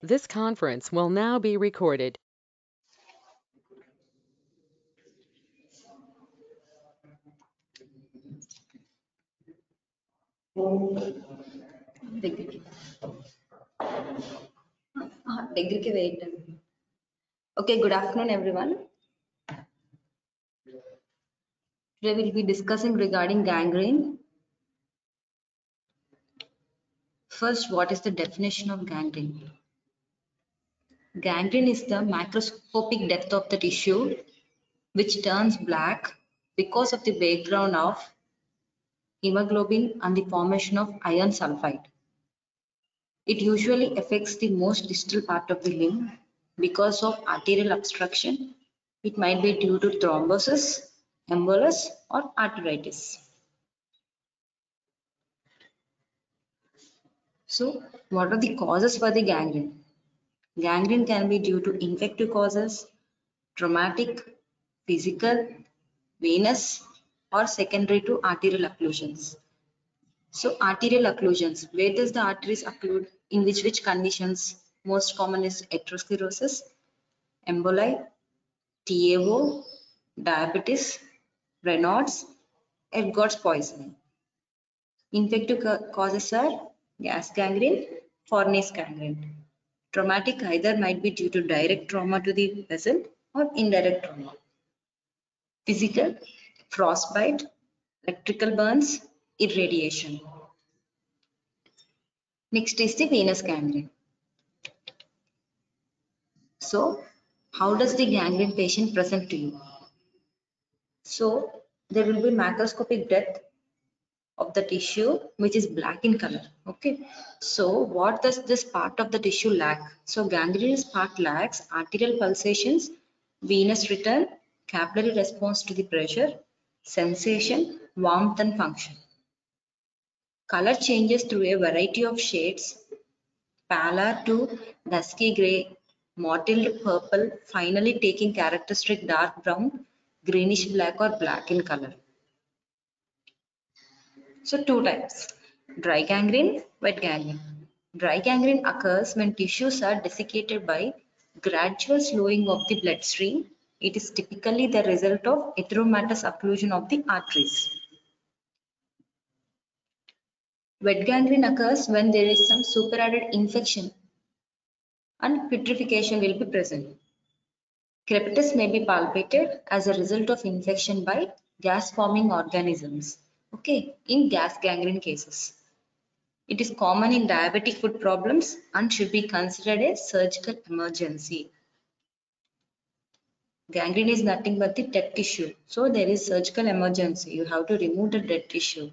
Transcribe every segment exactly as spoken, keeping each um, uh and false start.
This conference will now be recorded. దగ్గరికి ఆ, దగ్గరికి వేయండి. Okay, good afternoon, everyone. Today we'll be discussing regarding gangrene. First, what is the definition of gangrene? Gangrene is the macroscopic death of the tissue which turns black because of the breakdown of hemoglobin and the formation of iron sulfide. It usually affects the most distal part of the limb because of arterial obstruction. It might be due to thrombosis, embolus, or arteritis. So, what are the causes for the gangrene? Gangrene can be due to infective causes, traumatic, physical, venous, or secondary to arterial occlusions. So, arterial occlusions, where does the arteries occlude? In which which conditions? Most common is atherosclerosis, emboli, T A O, diabetes, Raynaud's, Edgard's poisoning. Infective causes are gas gangrene, Forney's gangrene. Traumatic either might be due to direct trauma to the vessel or indirect trauma. Physical, frostbite, electrical burns, irradiation. Next is the venous gangrene. So, how does the gangrene patient present to you? So, there will be macroscopic death of the tissue which is black in color. Okay, so what does this part of the tissue lack? So gangrenous part lacks arterial pulsations, venous return, capillary response to the pressure, sensation, warmth and function. Color changes through a variety of shades, pallor to dusky gray, mottled purple, finally taking characteristic dark brown, greenish black or black in color. So two types, dry gangrene, wet gangrene. Dry gangrene occurs when tissues are desiccated by gradual slowing of the bloodstream. It is typically the result of erythematous occlusion of the arteries. Wet gangrene occurs when there is some superadded infection and putrefaction will be present. Crepitus may be palpated as a result of infection by gas forming organisms. Okay, in gas gangrene cases. It is common in diabetic foot problems and should be considered a surgical emergency. Gangrene is nothing but the dead tissue. So there is surgical emergency. You have to remove the dead tissue.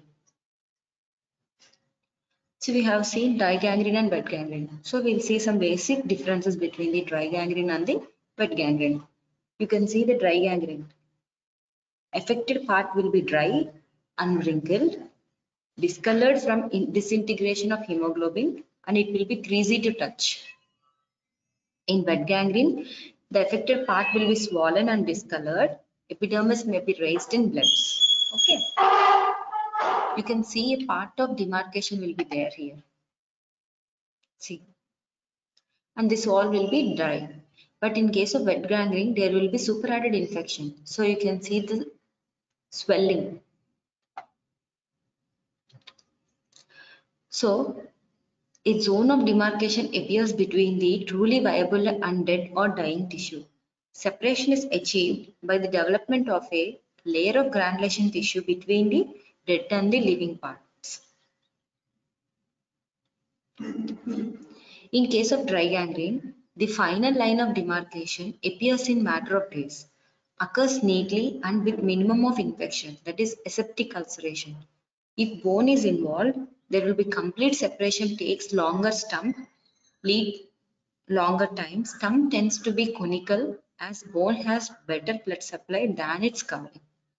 So we have seen dry gangrene and wet gangrene. So we'll see some basic differences between the dry gangrene and the wet gangrene. You can see the dry gangrene. Affected part will be dry, unwrinkled, discolored from disintegration of hemoglobin, and it will be greasy to touch. In wet gangrene, the affected part will be swollen and discolored. Epidermis may be raised in blebs. Okay. You can see a part of demarcation will be there here. See. And this wall will be dry. But in case of wet gangrene, there will be superadded infection. So you can see the swelling. So a zone of demarcation appears between the truly viable and dead or dying tissue. Separation is achieved by the development of a layer of granulation tissue between the dead and the living parts. In case of dry gangrene, the final line of demarcation appears in matter of days, occurs neatly and with minimum of infection, that is aseptic ulceration. If bone is involved, there will be complete separation, takes longer stump, lead longer time. Stump tends to be conical as bone has better blood supply than its covering.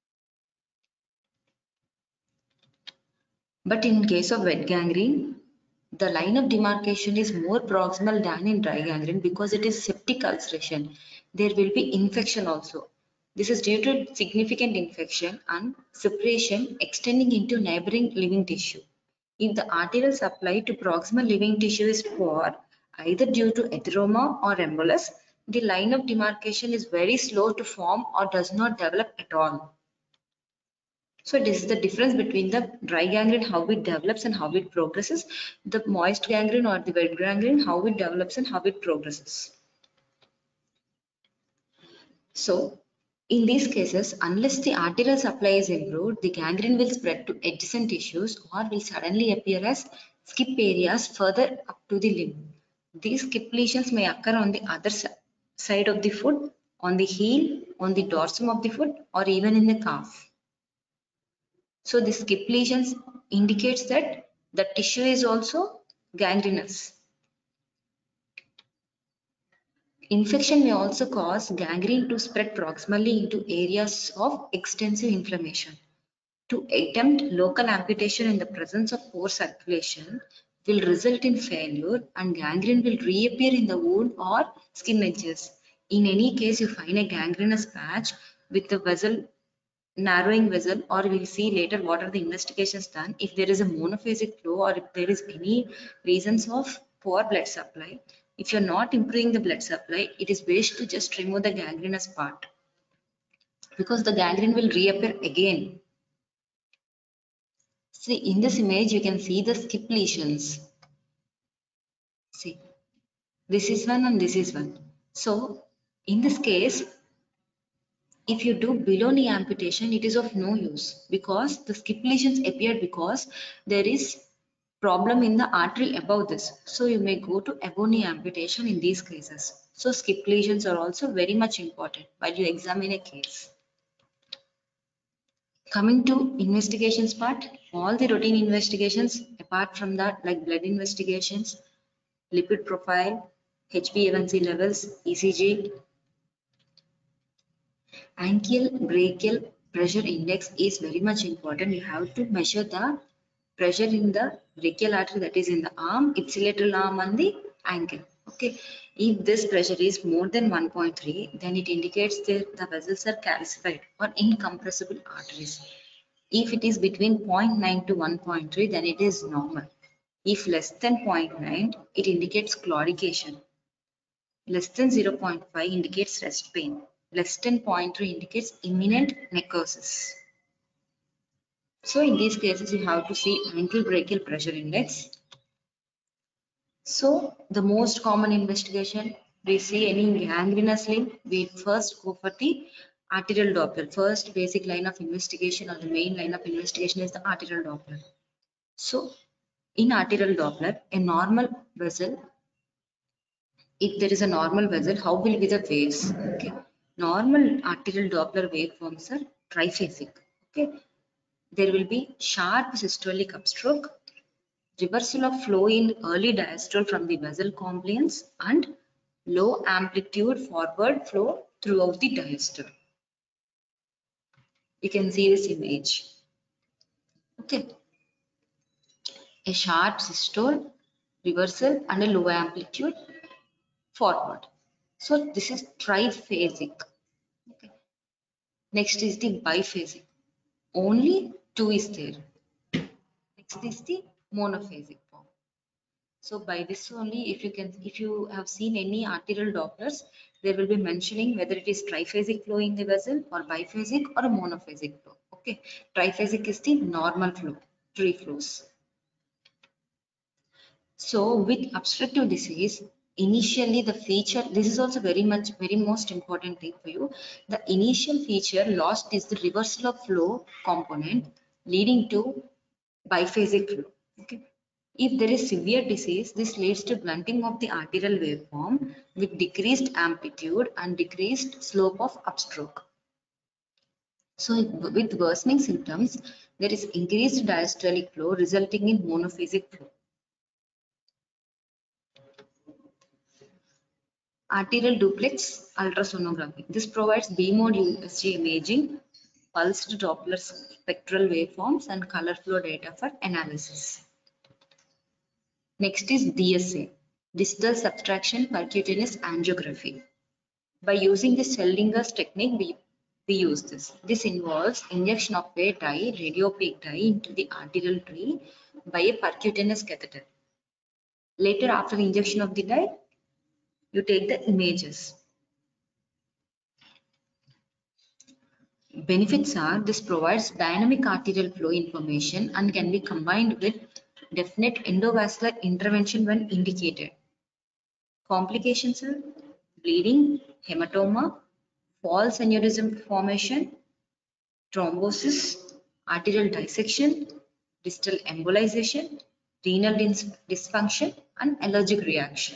But in case of wet gangrene, the line of demarcation is more proximal than in dry gangrene because it is septic ulceration. There will be infection also. This is due to significant infection and separation extending into neighboring living tissue. If the arterial supply to proximal living tissue is poor, either due to atheroma or embolus, the line of demarcation is very slow to form or does not develop at all. So this is the difference between the dry gangrene, how it develops and how it progresses, the moist gangrene or the wet gangrene, how it develops and how it progresses. So in these cases, unless the arterial supply is improved, the gangrene will spread to adjacent tissues or will suddenly appear as skip areas further up to the limb. These skip lesions may occur on the other side of the foot, on the heel, on the dorsum of the foot, or even in the calf. So the skip lesions indicates that the tissue is also gangrenous. Infection may also cause gangrene to spread proximally into areas of extensive inflammation. To attempt local amputation in the presence of poor circulation will result in failure and gangrene will reappear in the wound or skin edges. In any case, you find a gangrenous patch with the vessel narrowing vessel, or we'll see later what are the investigations done if there is a monophasic flow or if there is any reasons of poor blood supply. If you're not improving the blood supply, it is best to just remove the gangrenous part because the gangrene will reappear again. See, in this image, you can see the skip lesions. See, this is one and this is one. So, in this case, if you do below knee amputation, it is of no use because the skip lesions appeared because there is problem in the artery above this. So you may go to above knee amputation in these cases. So skip lesions are also very much important while you examine a case. Coming to investigations part, all the routine investigations apart from that, like blood investigations, lipid profile, H b A one C levels, E C G, ankle brachial pressure index is very much important. You have to measure the pressure in the brachial artery, that is in the arm, ipsilateral arm and the ankle. Okay, if this pressure is more than one point three, then it indicates that the vessels are calcified or incompressible arteries. If it is between zero point nine to one point three, then it is normal. If less than zero point nine, it indicates claudication. Less than zero point five indicates rest pain. Less than zero point three indicates imminent necrosis. So in these cases, you have to see ankle brachial pressure index. So the most common investigation, we see any gangrenous limb, we first go for the arterial Doppler. First basic line of investigation or the main line of investigation is the arterial Doppler. So in arterial Doppler, a normal vessel, if there is a normal vessel, how will be the waves? Okay. Normal arterial Doppler waveforms are triphasic. Okay. There will be sharp systolic upstroke, reversal of flow in early diastole from the vessel compliance, and low amplitude forward flow throughout the diastole. You can see this image. Okay. A sharp systole, reversal, and a low amplitude forward. So this is triphasic. Okay. Next is the biphasic. Only two is there. Next is the monophasic form. So by this only, if you can, if you have seen any arterial Dopplers, they will be mentioning whether it is triphasic flow in the vessel or biphasic or a monophasic flow. Okay, triphasic is the normal flow, three flows. So with obstructive disease, initially the feature, this is also very much, very most important thing for you. The initial feature lost is the reversal of flow component leading to biphasic flow. Okay. If there is severe disease, this leads to blunting of the arterial waveform with decreased amplitude and decreased slope of upstroke. So with worsening symptoms, there is increased diastolic flow resulting in monophasic flow. Arterial duplex ultrasonography. This provides B-mode U S G imaging, pulsed Doppler spectral waveforms, and color flow data for analysis. Next is D S A, distal subtraction percutaneous angiography. By using the Seldinger's technique, we, we use this. This involves injection of a dye, radiopaque dye, into the arterial tree by a percutaneous catheter. Later, after injection of the dye, you take the images. Benefits are this provides dynamic arterial flow information and can be combined with definite endovascular intervention when indicated. Complications are bleeding, hematoma, false aneurysm formation, thrombosis, arterial dissection, distal embolization, renal dis- dysfunction, and allergic reaction.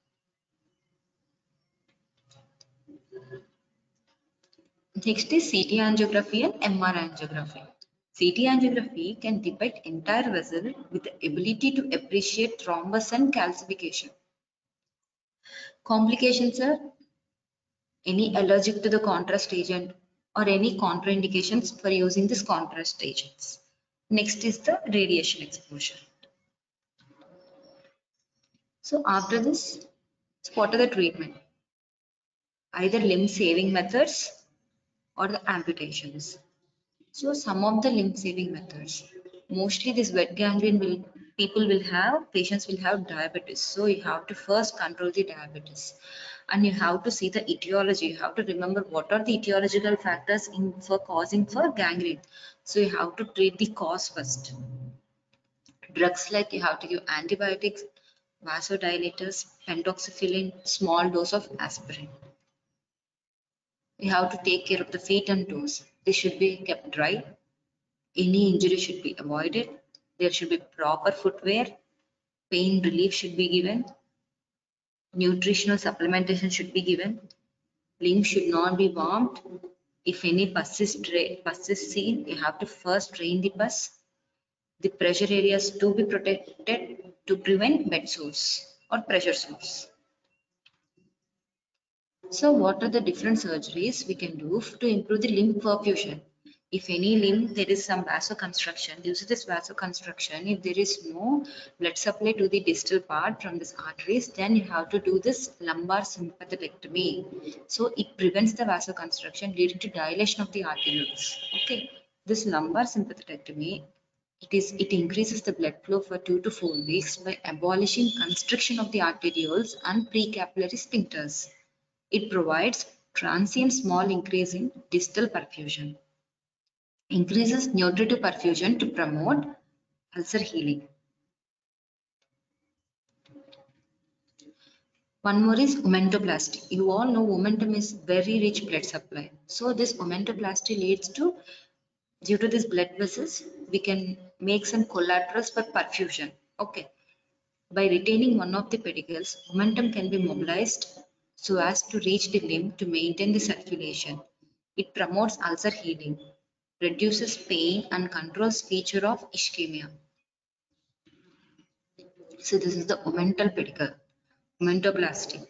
Next is C T angiography and M R angiography. C T angiography can depict entire vessel with the ability to appreciate thrombus and calcification. Complications are any allergic to the contrast agent or any contraindications for using this contrast agents. Next is the radiation exposure. So after this, what are the treatment? Either limb saving methods or the amputations. So some of the limb saving methods. Mostly this wet gangrene will people will have, patients will have diabetes. So you have to first control the diabetes. And you have to see the etiology. You have to remember what are the etiological factors in for causing for gangrene. So you have to treat the cause first. Drugs like you have to give antibiotics, vasodilators, pentoxifillin, small dose of aspirin. You have to take care of the feet and toes. They should be kept dry. Any injury should be avoided. There should be proper footwear. Pain relief should be given. Nutritional supplementation should be given. Limbs should not be warmed. If any pus is, pus is seen, you have to first drain the pus. The pressure areas to be protected to prevent bed sores or pressure sores. So what are the different surgeries we can do to improve the limb perfusion? If any limb, there is some vasoconstriction, due to this vasoconstriction, if there is no blood supply to the distal part from this arteries, then you have to do this lumbar sympatherectomy. So it prevents the vasoconstriction leading to dilation of the arterioles. Okay, this lumbar sympatherectomy, it is it increases the blood flow for two to four weeks by abolishing constriction of the arterioles and precapillary sphincters. It provides transient small increase in distal perfusion, increases nutritive perfusion to promote ulcer healing. One more is omentoplasty. You all know omentum is very rich blood supply. So this omentoplasty leads to, due to these blood vessels, we can make some collaterals for perfusion. Okay. By retaining one of the pedicles, omentum can be mobilized so as to reach the limb to maintain the circulation. It promotes ulcer healing, reduces pain and controls feature of ischemia. So this is the omental pedicle, omentoplasty.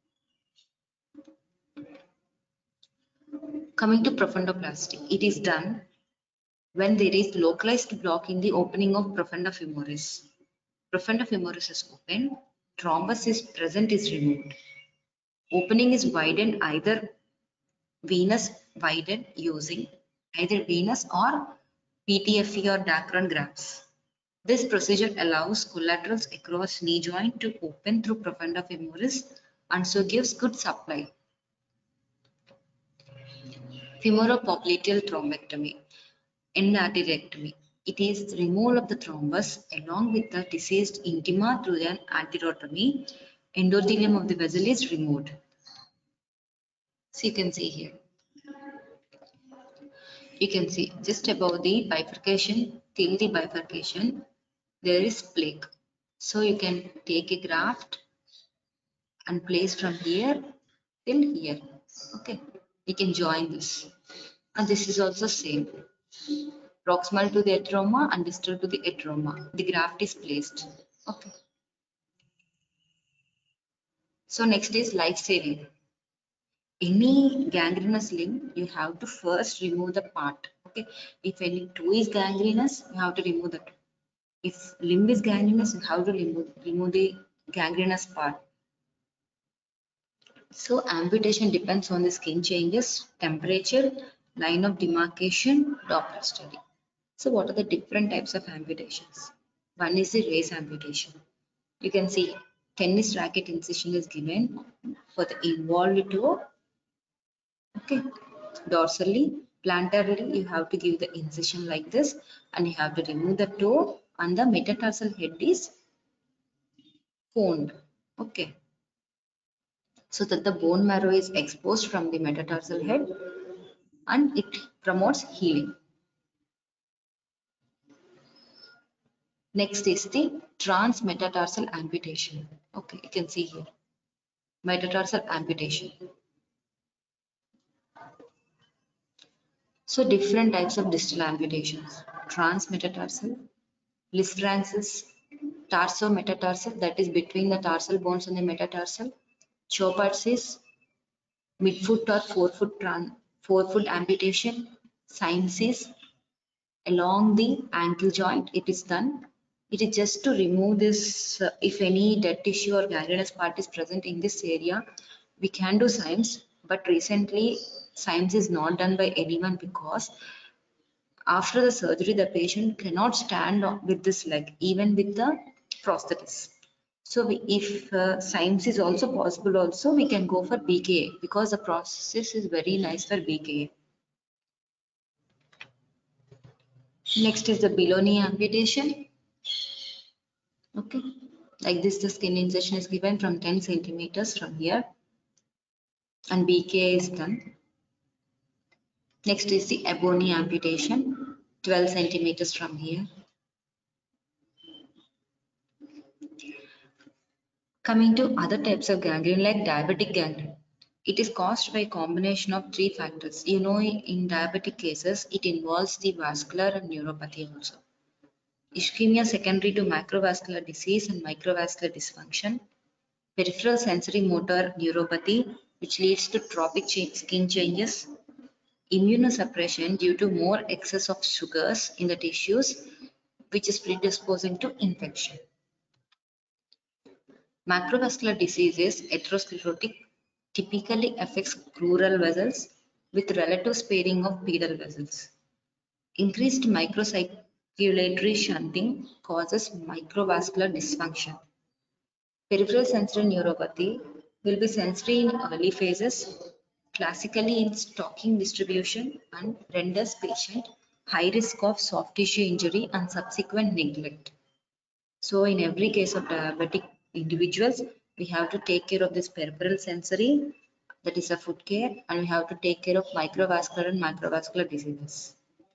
Coming to profundoplasty, it is done when there is localized block in the opening of profunda femoris. Profunda femoris is open, thrombus is present is removed. Opening is widened either venous widened using either venous or P T F E or Dacron grafts. This procedure allows collaterals across knee joint to open through profunda femoris and so gives good supply. Femoropopliteal thrombectomy, endarterectomy. It is removal of the thrombus along with the deceased intima through an anterotomy. Endothelium of the vessel is removed. So you can see here. You can see just above the bifurcation, till the bifurcation, there is plaque. So you can take a graft and place from here till here. Okay, you can join this. And this is also same. Proximal to the atroma and distal to the atroma. The graft is placed. Okay. So next is life saving. Any gangrenous limb, you have to first remove the part. Okay. If any toe is gangrenous, you have to remove the toe. If limb is gangrenous, you have to remove, remove the gangrenous part. So amputation depends on the skin changes, temperature, line of demarcation, Doppler study. So what are the different types of amputations? One is the race amputation. You can see tennis racket incision is given for the involved toe. Okay, dorsally, plantarly, you have to give the incision like this, and you have to remove the toe, and the metatarsal head is coned. Okay, so that the bone marrow is exposed from the metatarsal head, and it promotes healing. Next is the transmetatarsal amputation. Okay, you can see here metatarsal amputation. So different types of distal amputations: transmetatarsal, Lisfrancis, tarsometatarsal, that is between the tarsal bones and the metatarsal, Chopard's midfoot or forefoot tran forefoot amputation, Syme's along the ankle joint. It is done. It is just to remove this. Uh, if any dead tissue or gangrenous part is present in this area, we can do Symes. But recently, Symes is not done by anyone because after the surgery, the patient cannot stand with this leg, even with the prosthesis. So we, if uh, Symes is also possible, also we can go for B K A because the process is very nice for B K A. Next is the below knee amputation. Okay, like this, the skin incision is given from ten centimeters from here, and B K A is done. Next is the above knee amputation, twelve centimeters from here. Coming to other types of gangrene like diabetic gangrene. It is caused by a combination of three factors. You know, in diabetic cases, it involves the vascular and neuropathy also. Ischemia secondary to macrovascular disease and microvascular dysfunction. Peripheral sensory motor neuropathy, which leads to tropic skin changes. Immunosuppression due to more excess of sugars in the tissues, which is predisposing to infection. Macrovascular diseases, atherosclerotic, typically affects crural vessels with relative sparing of pedal vessels. Increased microcirculatory shunting causes microvascular dysfunction. Peripheral sensory neuropathy will be sensory in early phases, classically in stocking distribution, and renders patient high risk of soft tissue injury and subsequent neglect. So in every case of diabetic individuals, we have to take care of this peripheral sensory, that is a foot care, and we have to take care of microvascular and macrovascular diseases.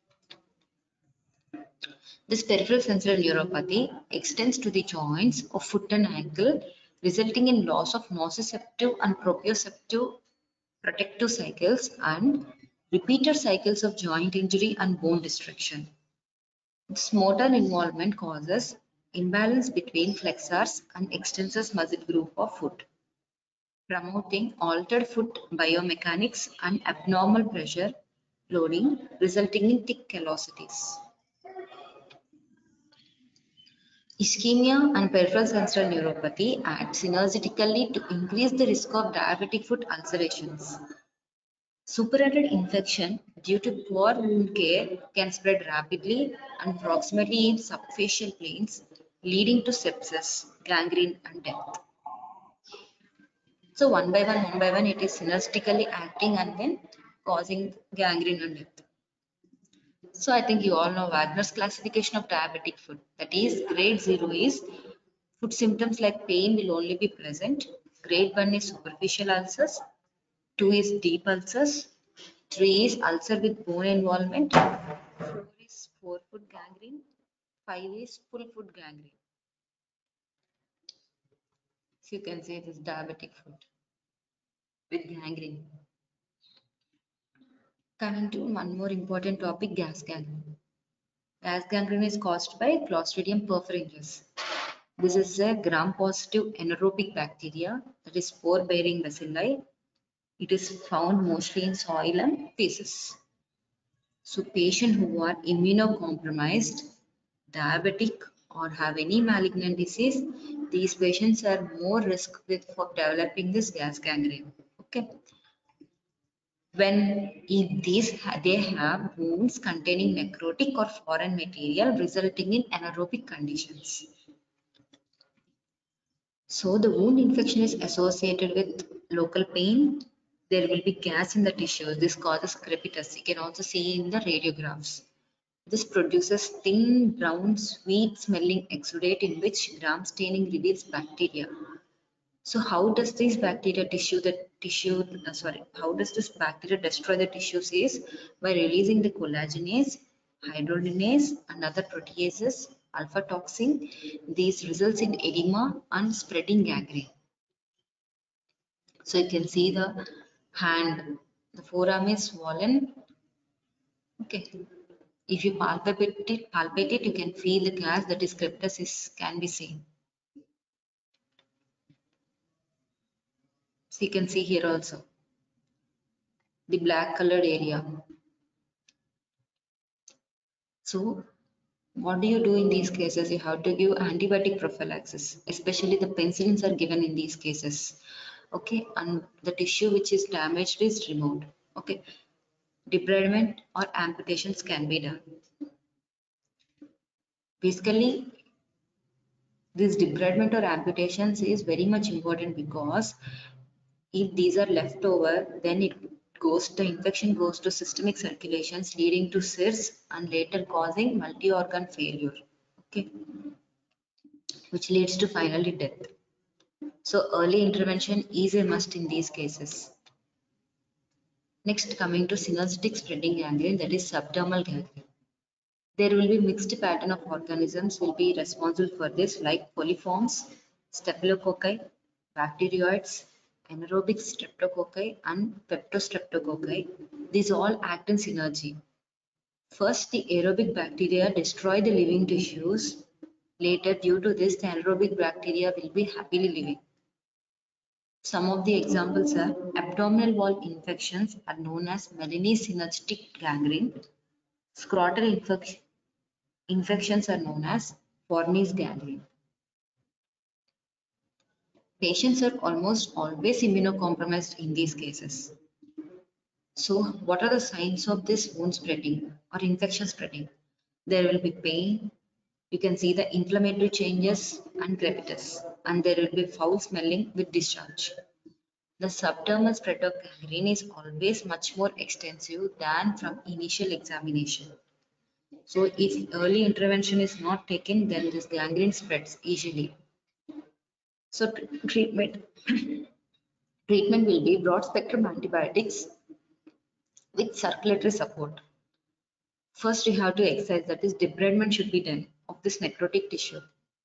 This peripheral sensory neuropathy extends to the joints of foot and ankle, resulting in loss of nociceptive and proprioceptive protective cycles and repeated cycles of joint injury and bone destruction. This motor involvement causes imbalance between flexors and extensors muscle group of foot, promoting altered foot biomechanics and abnormal pressure loading, resulting in thick callosities. Ischemia and peripheral sensory neuropathy act synergistically to increase the risk of diabetic foot ulcerations. Superadded infection due to poor wound care can spread rapidly and proximally in subfacial planes, leading to sepsis, gangrene, and death. So one by one, one by one, it is synergistically acting and then causing gangrene and death. So I think you all know Wagner's classification of diabetic foot. That is, grade zero is foot symptoms like pain will only be present. Grade one is superficial ulcers. Two is deep ulcers. Three is ulcer with bone involvement. Four is forefoot gangrene. Five is full foot gangrene. So you can say this diabetic foot with gangrene. Coming to one more important topic, gas gangrene. Gas gangrene is caused by Clostridium perfringens. This is a gram-positive anaerobic bacteria that is spore-bearing bacilli. It is found mostly in soil and feces. So patients who are immunocompromised, diabetic, or have any malignant disease, these patients are more risk with for developing this gas gangrene. Okay. When if these they have wounds containing necrotic or foreign material resulting in anaerobic conditions. So the wound infection is associated with local pain. There will be gas in the tissues. This causes crepitus. You can also see in the radiographs. This produces thin, brown, sweet smelling exudate in which gram staining reveals bacteria. So how does this bacteria tissue the tissue, uh, sorry, how does this bacteria destroy the tissues is by releasing the collagenase, hydrogenase and other proteases, alpha toxin. These results in edema and spreading gangrene. So you can see the hand, the forearm is swollen. Okay. If you palpate it, palpate it, you can feel the gas that is cryptosis can be seen. So you can see here also the black colored area. So what do you do in these cases? You have to give antibiotic prophylaxis, especially the penicillins are given in these cases. Okay, and the tissue which is damaged is removed. Okay, debridement or amputations can be done. Basically, this debridement or amputations is very much important because if these are left over, then it goes, the infection goes to systemic circulations leading to C I R S and later causing multi-organ failure, okay, which leads to finally death. So early intervention is a must in these cases. Next, coming to synergistic spreading gangrene, that is subdermal gangrene. There will be mixed pattern of organisms will be responsible for this, like coliforms, staphylococci, bacteroids, anaerobic streptococci and peptostreptococci. These all act in synergy. First, the aerobic bacteria destroy the living tissues. Later, due to this, the anaerobic bacteria will be happily living. Some of the examples are abdominal wall infections are known as melanosynergistic gangrene. Scrotal infec infections are known as Forney's gangrene. Patients are almost always immunocompromised in these cases. So what are the signs of this wound spreading or infection spreading? There will be pain. You can see the inflammatory changes and crepitus, and there will be foul smelling with discharge. The subdermal spread of gangrene is always much more extensive than from initial examination. So if early intervention is not taken, then this gangrene spreads easily. So treatment treatment will be broad spectrum antibiotics with circulatory support. First, you have to exercise, that is debridement should be done of this necrotic tissue.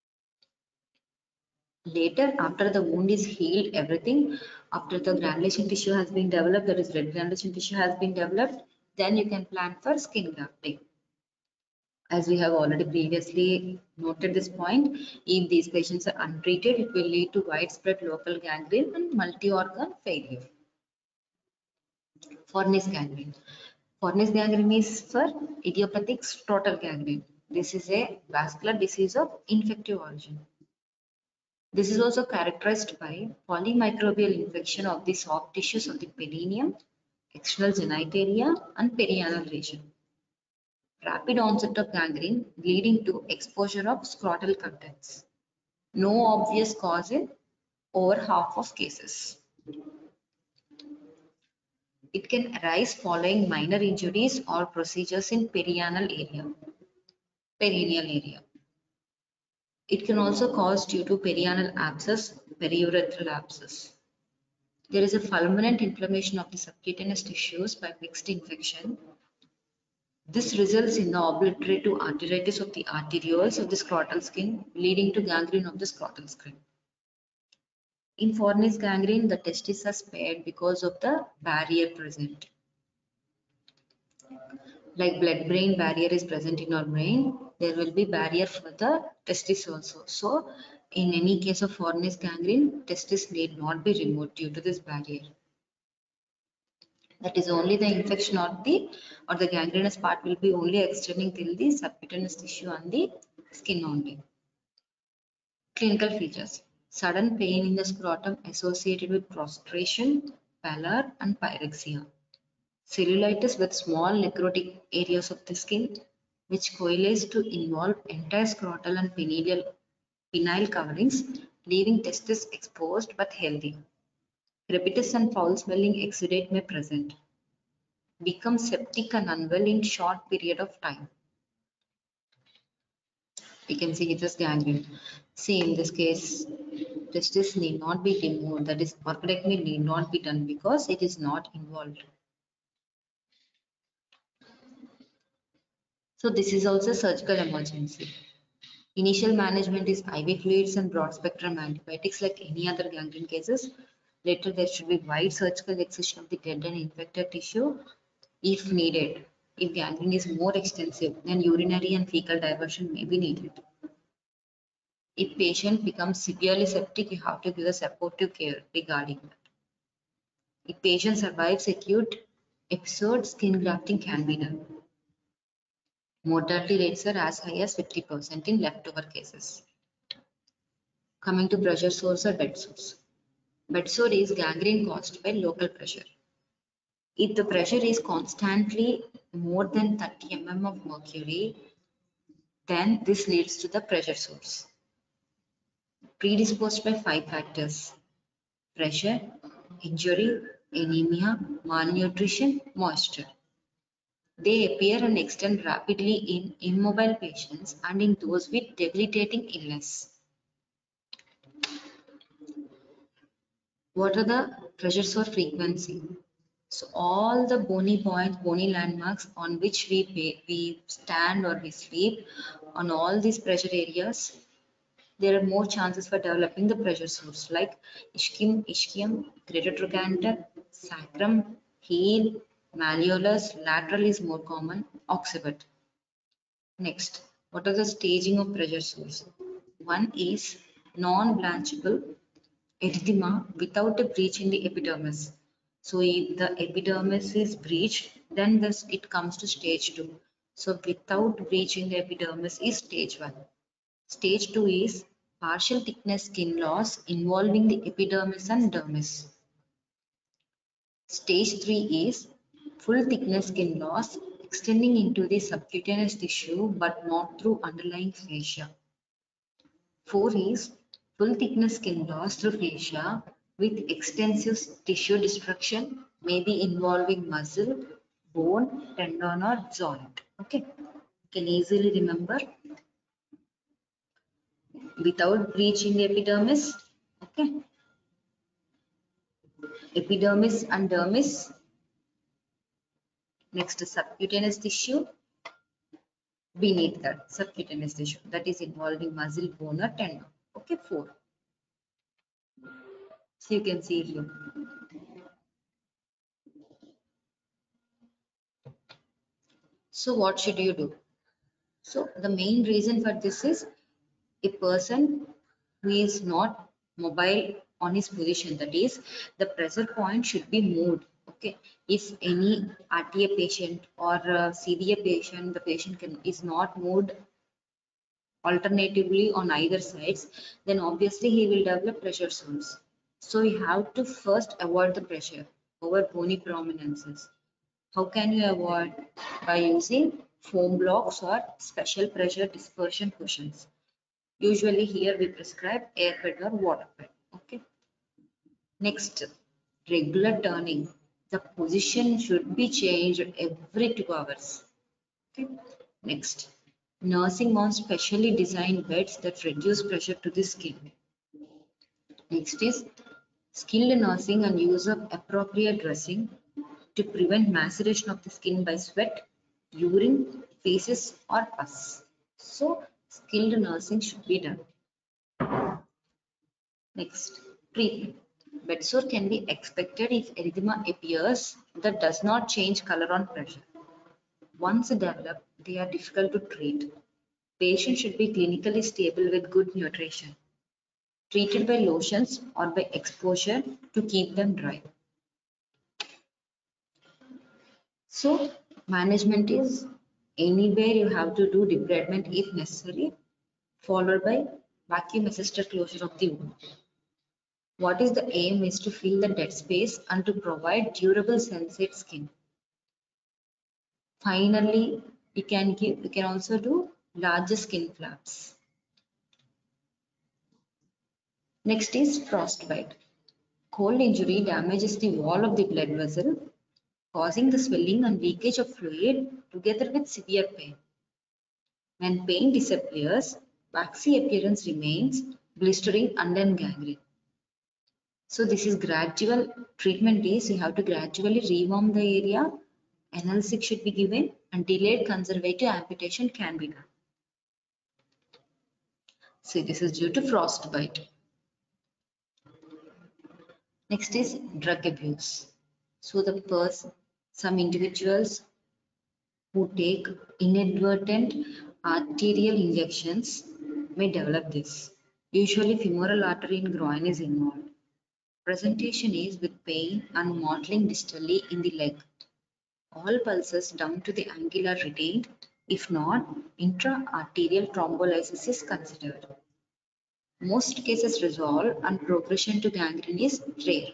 Later, after the wound is healed, everything, after the granulation tissue has been developed, that is red granulation tissue has been developed, then you can plan for skin grafting. As we have already previously noted this point, if these patients are untreated, it will lead to widespread local gangrene and multi-organ failure. Forney's gangrene. Forney's gangrene is for idiopathic scrotal gangrene. This is a vascular disease of infective origin. This is also characterized by polymicrobial infection of the soft tissues of the perineum, external genitalia, and perianal region. Rapid onset of gangrene leading to exposure of scrotal contents. No obvious cause in over half of cases. It can arise following minor injuries or procedures in perianal area, perineal area. It can also cause due to perianal abscess, periurethral abscess. There is a fulminant inflammation of the subcutaneous tissues by mixed infection. This results in the obliterative arteritis of the arterioles of the scrotal skin, leading to gangrene of the scrotal skin. In Forney's gangrene, the testes are spared because of the barrier present. Like blood-brain barrier is present in our brain, there will be barrier for the testis also. So, in any case of Forney's gangrene, testis need not be removed due to this barrier. That is only the infection or the or the gangrenous part will be only extending till the subcutaneous tissue and the skin only. Clinical features: sudden pain in the scrotum associated with prostration, pallor, and pyrexia. Cellulitis with small necrotic areas of the skin, which coalesce to involve entire scrotal and penile, penile coverings, leaving testes exposed but healthy. Crepitus and foul-smelling exudate may present. Become septic and unwell in short period of time. We can see it as gangrene. See, in this case, testis need not be removed, that is, orchidectomy need not be done because it is not involved. So, this is also surgical emergency. Initial management is I V fluids and broad spectrum antibiotics like any other gangrene cases. Later, there should be wide surgical excision of the dead and infected tissue if needed. If gangrene is more extensive, then urinary and fecal diversion may be needed. If patient becomes severely septic, you have to give a supportive care regarding that. If patient survives acute episode, skin grafting can be done. Mortality rates are as high as fifty percent in leftover cases. Coming to pressure sores or bed sores. Bed sore is gangrene caused by local pressure. If the pressure is constantly more than thirty millimeters of mercury, then this leads to the pressure sores. Predisposed by five factors: pressure, injury, anemia, malnutrition, moisture. They appear and extend rapidly in immobile patients and in those with debilitating illness. What are the pressure sore frequency? So all the bony points, bony landmarks on which we pay, we stand or we sleep, on all these pressure areas, there are more chances for developing the pressure sores like ischium, ischium, greater trochanter, sacrum, heel, malleolus, lateral is more common, occiput. Next, what are the staging of pressure sores? One is non-blanchable erythema without a breach in the epidermis. So if the epidermis is breached, then this it comes to stage two. So without breach in the epidermis is stage one. Stage two is partial thickness skin loss involving the epidermis and dermis. Stage three is full thickness skin loss extending into the subcutaneous tissue but not through underlying fascia. four is full thickness skin loss through fascia with extensive tissue destruction, maybe involving muscle, bone, tendon, or joint. Okay, you can easily remember without breach in the epidermis. Okay, epidermis and dermis. Next, subcutaneous tissue beneath that subcutaneous tissue that is involving muscle, bone, or tendon. Okay, four. So you can see here. So what should you do? So the main reason for this is a person who is not mobile on his position, that is the pressure point should be moved. Okay, if any R T A patient or uh, C D A patient, the patient can is not moved alternatively on either sides, then obviously he will develop pressure sores. So you have to first avoid the pressure over bony prominences. How can you avoid? By using foam blocks or special pressure dispersion cushions. Usually here we prescribe air bed or water bed. Okay. Next, regular turning. The position should be changed every two hours. Okay. Next, nursing on specially designed beds that reduce pressure to the skin. Next is skilled nursing and use of appropriate dressing to prevent maceration of the skin by sweat, urine, feces, or pus. So, skilled nursing should be done. Next, treatment. Bed sore can be expected if erythema appears that does not change color on pressure. Once developed, they are difficult to treat. Patients should be clinically stable with good nutrition, treated by lotions or by exposure to keep them dry. So, management is anywhere you have to do debridement if necessary, followed by vacuum assisted closure of the wound. What is the aim is to fill the dead space and to provide durable sensate skin. Finally, you can give you can also do larger skin flaps. Next is frostbite. Cold injury damages the wall of the blood vessel, causing the swelling and leakage of fluid together with severe pain. When pain disappears, waxy appearance remains, blistering and then gangrene. So this is gradual treatment is you have to gradually rewarm the area, analgesic should be given and delayed conservative amputation can be done. See, this is due to frostbite. Next is drug abuse. So the person, some individuals who take inadvertent arterial injections may develop this. Usually femoral artery in groin is involved. Presentation is with pain and mottling distally in the leg. All pulses down to the ankle are retained. If not, intra-arterial thrombolysis is considered. Most cases resolve and progression to gangrene is rare.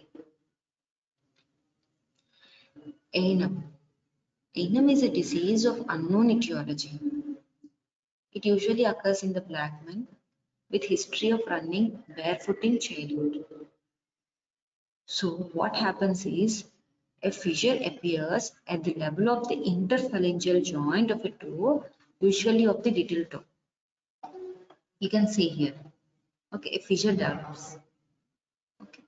A N M. A N M is a disease of unknown etiology. It usually occurs in the black men with history of running barefoot in childhood. So what happens is a fissure appears at the level of the interphalangeal joint of a toe, usually of the little toe. You can see here. Okay, a fissure develops. Okay.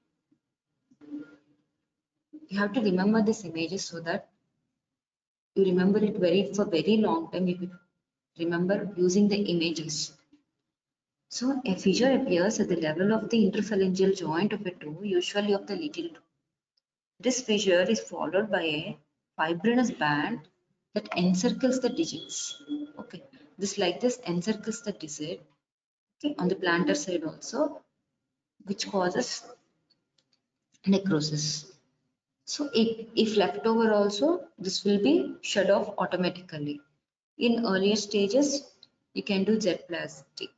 You have to remember these images so that you remember it very for very long time. You remember using the images. So a fissure appears at the level of the interphalangeal joint of a toe, usually of the little toe. This fissure is followed by a fibrinous band that encircles the digits. Okay, this like this encircles the digit. Okay, on the plantar side also, which causes necrosis. So if, if left over also, this will be shed off automatically. In earlier stages, you can do Z-plasty.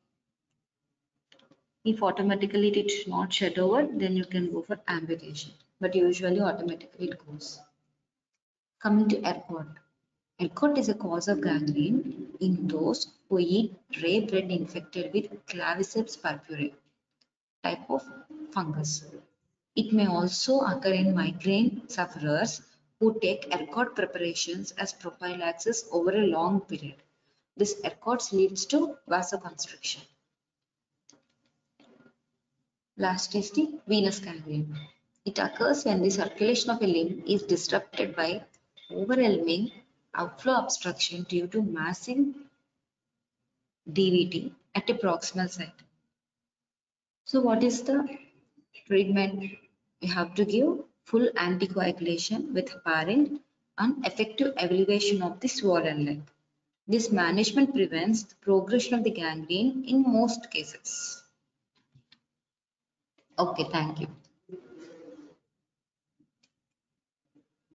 If automatically it is not shed over, then you can go for amputation. But usually automatically it goes. Coming to ERCOT. ERCOT is a cause of gangrene in those who eat rye bread infected with Claviceps purpurae type of fungus. It may also occur in migraine sufferers who take ERCOT preparations as prophylaxis over a long period. This ERCOT leads to vasoconstriction. Last is the venous gangrene. It occurs when the circulation of a limb is disrupted by overwhelming outflow obstruction due to massive D V T at a proximal site. So what is the treatment? We have to give full anticoagulation with heparin and effective elevation of the swollen leg. This management prevents the progression of the gangrene in most cases. Okay, thank you.